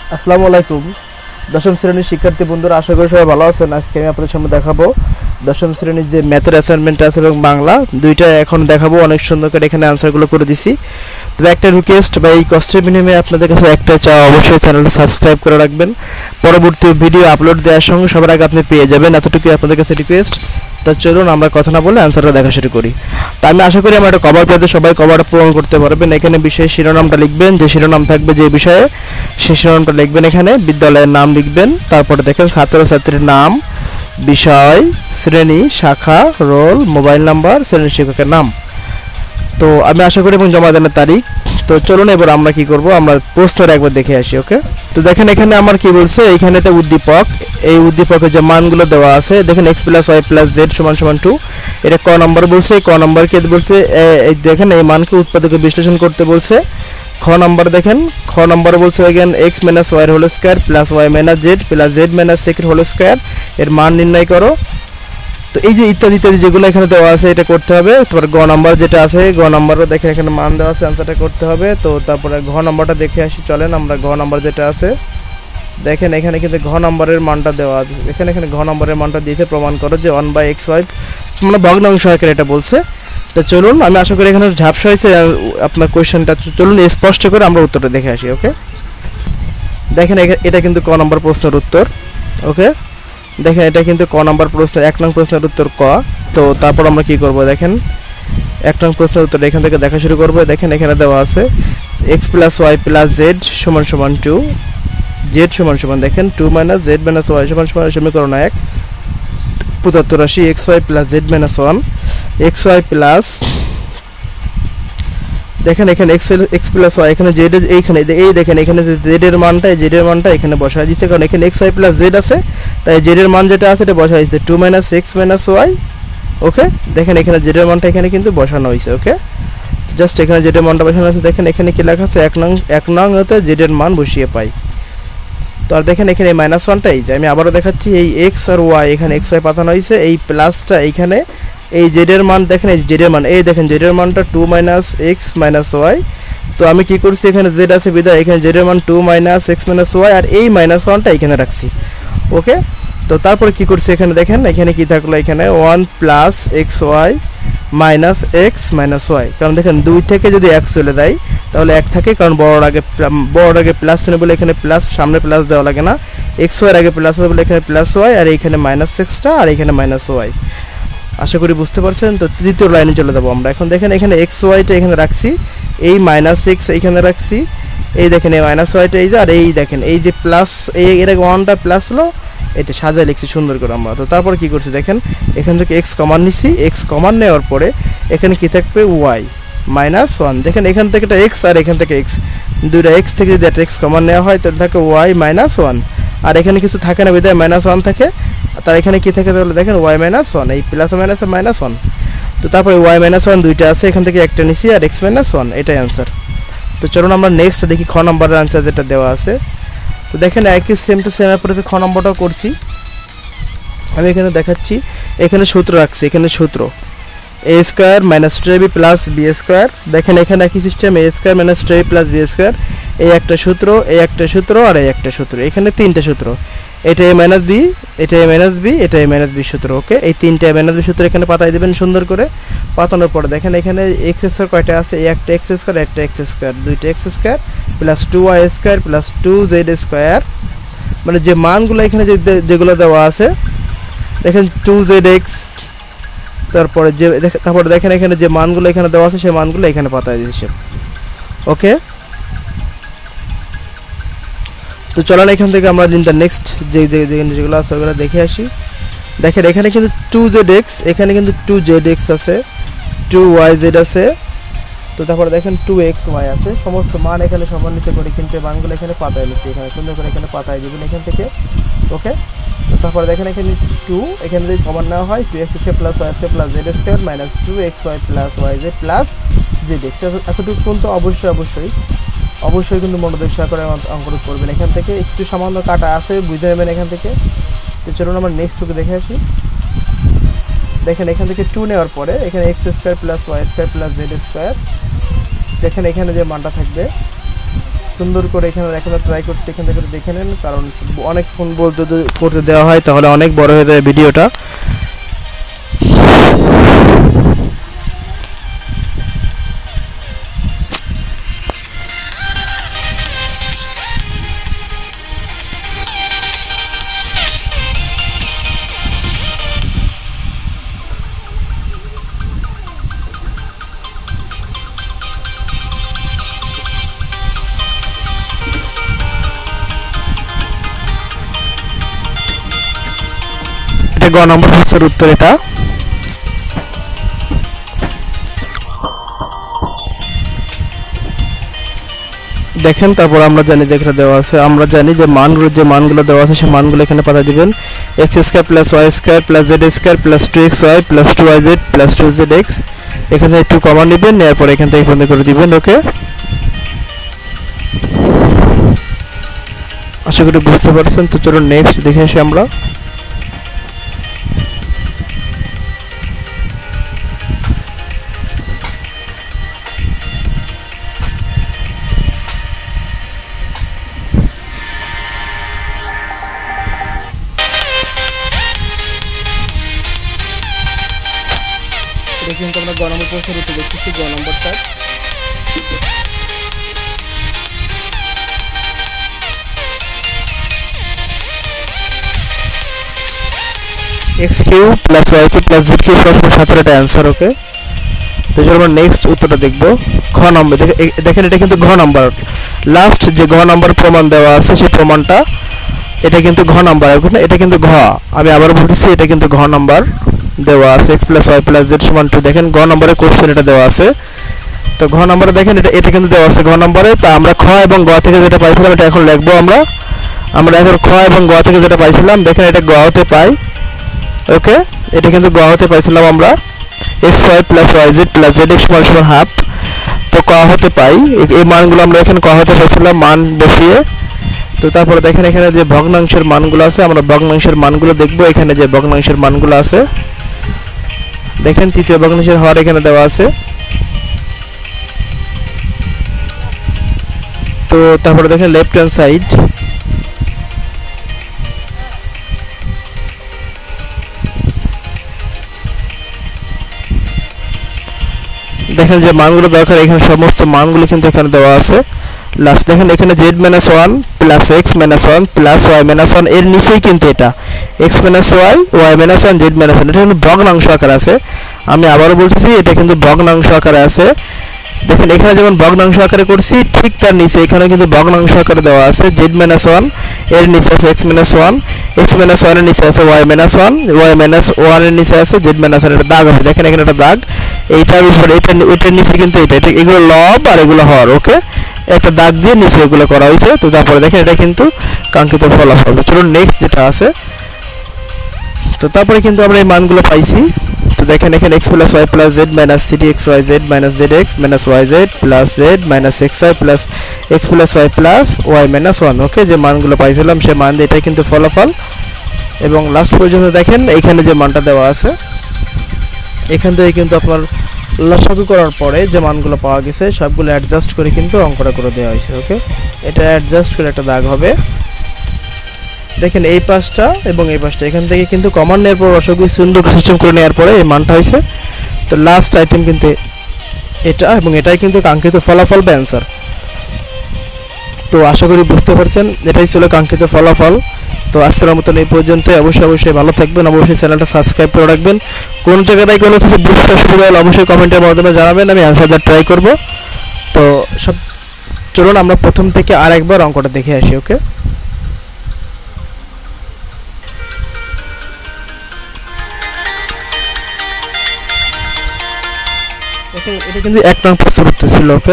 আসসালামু আলাইকুম দশম শ্রেণীর শিক্ষার্থী বন্ধুরা, আশা করি সবাই ভালো আছেন। আজকে আমি আপনাদের সামনে দেখাবো দশম শ্রেণীর যে ম্যাথের অ্যাসাইনমেন্ট আছে এবং বাংলা দুইটা এখন দেখাবো। অনেক সুন্দর করে এখানে আনসারগুলো করে দিছি। তবে একটা রিকোয়েস্ট বা এই কষ্টের বিনিময়ে আপনাদের কাছে একটা চাওয়া, অবশ্যই চ্যানেলটা সাবস্ক্রাইব করে রাখবেন। পরবর্তী ভিডিও আপলোড দেওয়ার সঙ্গে সবার আগে আপনি পেয়ে যাবেন, এতটুকুই আপনাদের কাছে রিকোয়েস্ট। তা চলুন আমরা কথা না বলে আনসারটা দেখা শুরু করি। তা আমি আশা করি আমার একটা কভার পেজে সবাই কভারটা পূরণ করতে পারবেন। এখানে বিষয়ের শিরোনামটা লিখবেন, যে শিরোনাম থাকবে যে বিষয়ে সেই শিরোনামটা লিখবেন। এখানে বিদ্যালয়ের নাম লিখবেন, তারপরে দেখেন ছাত্রছাত্রীর নাম, বিষয়, শ্রেণী, শাখা, রোল, মোবাইল নাম্বার, শ্রেণী শিক্ষকের নাম। তো আমি আশা করি এবং জমা দেওয়ার তারিখ। তো চলুন এবার আমরা কি করব, আমরা প্রশ্নটা একবার দেখে আসি। ওকে, তো দেখেন এখানে আমার কি বলছে, এইখানে একটা উদ্দীপক, এই উদ্দীপকের যে মানগুলো দেওয়া আছে দেখেন x + y + z = 2। এটা ক নম্বর বলছে। ক নম্বরকে বলছে এই দেখেন এই মানকে উৎপাদকে বিশ্লেষণ করতে বলছে। খ নম্বর দেখেন, খ নম্বর বলছে again x - y² + y - z + z - x² এর মান নির্ণয় করো। তো এই যে ইত্যাদি ইত্যাদি যেগুলো এখানে দেওয়া আছে এটা করতে হবে। তারপর গ নাম্বার যেটা আছে, গ নাম্বারও দেখেন এখানে মান দেওয়া আছে, আনসারটা করতে হবে। তো তারপরে ঘ নাম্বারটা দেখে আসি, চলেন আমরা ঘ নাম্বার যেটা আছে দেখেন এখানে কিন্তু ঘ নাম্বারের মানটা দেওয়া আছে। এখানে ঘ নাম্বারের মানটা দিতে প্রমাণ করো যে 1/xy মানে ভগ্নাংশ আকারে এটা বলছে। তো চলুন, আমি আশা করি এখানে ঝাপসা হয়েছে আপনার কোয়েশ্চেনটা। চলুন স্পষ্ট করে আমরা উত্তরটা দেখে আসি। ওকে, দেখেন এটা কিন্তু ক নাম্বার প্রশ্নের উত্তর। ওকে, দেখেন এটা কিন্তু ক নাম্বার প্রশ্ন, 1 নং প্রশ্নের উত্তর ক। তো তারপর আমরা কি করব, দেখেন 1 নং প্রশ্নের উত্তর এখান থেকে দেখা শুরু করব। দেখেন এখানে দেওয়া আছে x + y + z = 2, z = দেখেন 2 - z - y = সমীকরণ 1 75 xy + z - 1 xy প্লাস দেখেন এখানে x + y এখানে z এইখানে এই দেখেন এখানে z এর মানটা এখানে বসায় দিয়েছে, কারণ এখানে xy + z আছে, তাই z এর মান যেটা আছে এটা বসায় দিয়েছে 2 - x - y। ওকে, দেখেন এখানে z এর মানটা এখানে কিন্তু বসানো হয়েছে। ওকে, জাস্ট এখানে z এর মানটা বসানো আছে। দেখেন এখানে কি লেখা আছে, 1 নং হতে z এর মান বসিয়ে পাই। তো আর দেখেন এখানে -1টা এই যে আমি আবারও দেখাচ্ছি, এই x আর y এখানে xy পাতানো হয়েছে, এই প্লাসটা এইখানে এই z এর মান দেখেন, এই z এর মান এই দেখেন z এর মানটা 2 - x - y। তো আমি কি করছি, এখানে z আছে বিধায় এখানে z এর মান 2 - x - y আর এই -1টা এখানে রাখছি। ওকে, তো তারপরে কি করছি এখানে দেখেন এখানে কি থাকলো, এখানে 1 + xy - x - y, কারণ দেখেন 2 থেকে যদি 1 চলে যায় তাহলে 1 থাকে, কারণ বড় আগে প্লাস চিহ্ন বলে এখানে প্লাস, সামনে প্লাস দেওয়া লাগে না। xy এর আগে প্লাস হবে বলে এখানে +y আর এইখানে -xটা আর এখানে -y। আশা করি বুঝতে পারছেন। তো তৃতীয় লাইনে চলে যাব আমরা। এখন দেখেন এখানে xy-টা এখানে রাখছি, এই -x এখানে রাখছি, এই দেখেন এই -y-টা এই যে, আর এই দেখেন এই যে প্লাস, এর আগে 1টা প্লাস হলো, এটা সাজায় লিখছি সুন্দর করে আমরা। তো তারপর কি করছি দেখেন এখান থেকে x কমান নিছি, x কমান নেওয়ার পরে এখানে কি থাকবে y -1। দেখেন এখান থেকে একটা x আর এখান থেকে x, দুইটা x থেকে যদি একটা x কমান নেওয়া হয় তাহলে থাকে y -1, আর এখানে কিছু থাকে না বিধায় -1 থাকে। তার এখানে কি থাকে তাহলে দেখেন y -1, এই প্লাস মাইনাস -1। তো তারপরে y -1 দুইটা আছে, এখান থেকে একটা নিছি আর x -1, এটাই आंसर। তো চলুন আমরা নেক্সট দেখি খ নম্বরের आंसर যেটা দেওয়া আছে। তো দেখেন একই সেম টু সেম এর খ নম্বরটাও করছি আমি। এখানে দেখাচ্ছি এখানে সূত্র রাখছি, এখানে সূত্র a² - 3ab + b²। দেখেন এখানে একই সিস্টেম a² - 3ab + b², এই একটা সূত্র, এই একটা সূত্র আর এই একটা সূত্র, এখানে তিনটা সূত্র, এটা a - b, এটা a - b, এটা a - b সূত্র। ওকে, এই তিনটা a - b সূত্র এখানে পাতায় দিবেন সুন্দর করে। পাতানোর পরে দেখেন এখানে x² কয়টা আছে, এই একটা x², একটা x², দুইটা x² + 2y² + 2z², মানে যে মানগুলো এখানে যেগুলো দেওয়া আছে দেখেন 2zx, তারপরে দেখেন এখানে যে মানগুলো এখানে দেওয়া আছে সেই মানগুলো এখানে পাতায় দিয়েছে। ওকে, তো চলেন এখান থেকে আমরা নেক্সট যেগুলো আছে ওগুলো দেখে আসি। দেখেন এখানে কিন্তু 2zx, এখানে কিন্তু 2zx আছে, 2yz আছে, তো তারপরে দেখেন 2xy আছে। সমস্ত মান এখানে সমন্বিত করে কিন্তু মানগুলো এখানে পাতায় নিচ্ছি, এখানে সুন্দর করে এখানে পাতায় দিবেন এখান থেকে। ওকে, তো তারপরে দেখেন এখানে 2, এখানে যদি কমন নেওয়া হয় 2x² + y² + z² - 2xy + yz + zx। এতটুকু কিন্তু অবশ্যই কিন্তু মনোযোগ সহকারে অঙ্কন করবেন। এখান থেকে একটু সামান্য কাটা আছে, বুঝে নেবেন এখান থেকে। তো চলুন আমরা নেক্সট টুকে দেখে আসি। দেখেন এখান থেকে 2 নেওয়ার পরে এখানে x² + y² + z², দেখেন এখানে যে মানটা থাকবে সুন্দর করে এখানে দেখানোর ট্রাই করছি, এখান থেকে দেখে নেন, কারণ অনেকক্ষণ বলতে করতে দেওয়া হয় তাহলে অনেক বড় হয়ে যায় ভিডিওটা। গ নম্বর প্রশ্নের উত্তর এটা। দেখেন তারপর আমরা জানি যে এখানে দেওয়া আছে, আমরা জানি যে মানগুলো দেওয়া আছে সেই মানগুলো এখানে পাতা দিবেন। x square plus y square plus z square plus 2xy plus 2yz plus 2zx, এখানে একটু কমা নেবেন, নেওয়ার পর এখান থেকে বন্ধ করে দিবেন। ওকে, আশা করি বুঝতে পারছেন। তো চলুন নেক্সট দেখে আসি আমরা। কিন্তু আমরা গ নম্বর প্রশ্নের উত্তর দেখতেছি, গ নম্বরটা। x cube plus y cube plus z cube সমান 17 এটা অ্যানসার। ওকে, তো চলো আমরা নেক্সট উত্তরটা দেখব। খ নম্বর দেখেন, এটা কিন্তু ঘ নাম্বার, লাস্ট যে ঘ নাম্বার প্রমাণ দেওয়া আছে সেই প্রমাণটা, এটা কিন্তু ঘ নাম্বার, এটা কিন্তু ঘ, আমি আবার বলতেছি এটা কিন্তু ঘ নাম্বার দেওয়া আছে। x plus y plus z সমান 2, দেখেন ঘ নম্বরে কোশ্চেন এটা দেওয়া আছে। তো ঘ নম্বরে দেখেন এটা কিন্তু দেওয়া আছে ঘ নম্বরে। তা আমরা খ এবং গ থেকে যেটা পাইছিলাম এটা এখন লিখবো আমরা এখন খ এবং গ থেকে যেটা পাইছিলাম, দেখেন এটা গ হতে পাই। ওকে, এটা কিন্তু গ হতে পাইছিলাম আমরা xy plus yz plus zx সমান হাফ। তো ক হতে পাই, এই মানগুলো আমরা এখানে ক হতে পাইছিলাম মান বসিয়ে। তো তারপরে দেখেন এখানে যে ভগ্নাংশের মানগুলো আছে, আমরা ভগ্নাংশের মানগুলো দেখব। এখানে যে ভগ্নাংশের মানগুলো আছে দেখেন, তৃতীয় ভগ্নাংশের হর এখানে দেওয়া আছে। তো তারপরে দেখেন লেফট হ্যান্ড সাইড, দেখেন যে মানগুলো দরকার, এখানে সমস্ত মানগুলো কিন্তু এখানে দেওয়া আছে। লাস্ট দেখেন এখানে z - 1 plus x - 1 plus y - 1, এর নিচেই কিন্তু এটা x - y y - 1 z - 1, এটা কিন্তু ভগ্নাংশ আকারে আছে। আমি আবারও বলতেছি এটা কিন্তু ভগ্নাংশ আকারে আছে। দেখেন এখানে যেমন ভগ্নাংশ আকারে করছি, ঠিক তার নিচে এখানে কিন্তু ভগ্নাংশ আকারে দেওয়া আছে। z - 1 এর নিচে আছে x - 1, x - 1 এর নিচে আছে y - 1, y - 1 এর নিচে আছে z - 1, এটা দাগ আছে। দেখেন এখানে একটা দাগ, এইটার উপরে এটার নিচে কিন্তু এটা এগুলো লব আর এগুলো হর। ওকে, একটা দাগ দিয়ে নিচে এগুলো করা হয়েছে। তো তারপরে দেখেন এটা কিন্তু কাঙ্ক্ষিত ফলাফল। তো চলুন নেক্সট যেটা আছে, তো তারপরে কিন্তু আমরা এই মানগুলো পাইছি। তো দেখেন এখানে x plus y plus z minus 3xyz minus zx minus yz plus z minus xy plus x plus y plus y minus 1। Okay, যে মানগুলো পাইছিলাম সে মান দিয়ে এটাই কিন্তু ফলাফল। এবং লাস্ট পর্যন্ত দেখেন এখানে যে মানটা দেওয়া আছে, এখান থেকে কিন্তু আপনার লসাগু করার পরে যে মানগুলো পাওয়া গেছে সবগুলো অ্যাডজাস্ট করে কিন্তু অঙ্কটা করে দেওয়া হয়েছে। ওকে, এটা অ্যাডজাস্ট করে একটা দাগ হবে। দেখেন এই পাশটা এবং এই পাশটা এখান থেকে কিন্তু কমন নেওয়ার পর লসাগু সুন্দর সিস্টেম করে নেওয়ার পরে এই মানটা হয়েছে। তো লাস্ট আইটেম কিন্তু এটা, এবং এটাই কিন্তু কাঙ্ক্ষিত ফলাফল বা অ্যান্সার। তো আশা করি বুঝতে পারছেন, এটাই ছিল কাঙ্ক্ষিত ফলাফল। তো আজকের মতন এই পর্যন্তই। অবশ্যই ভালো থাকবেন, অবশ্যই চ্যানেলটা সাবস্ক্রাইব করে রাখবেন। কোন জায়গায় কোনো কিছু বুঝতে অসুবিধা হলে অবশ্যই কমেন্টের মাধ্যমে জানাবেন, আমি অ্যান্সার দেওয়ার ট্রাই করব। তো সব চলুন আমরা প্রথম থেকে আরেকবার অঙ্কটা দেখে আসি। ওকে, এটা কিন্তু 1 নং প্রশ্নের উত্তর ছিল। ওকে,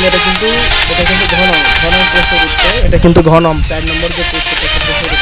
এটা কিন্তু ঘন প্রশ্নের উত্তর, এটা কিন্তু ঘন 4 নম্বর যে প্রশ্নটা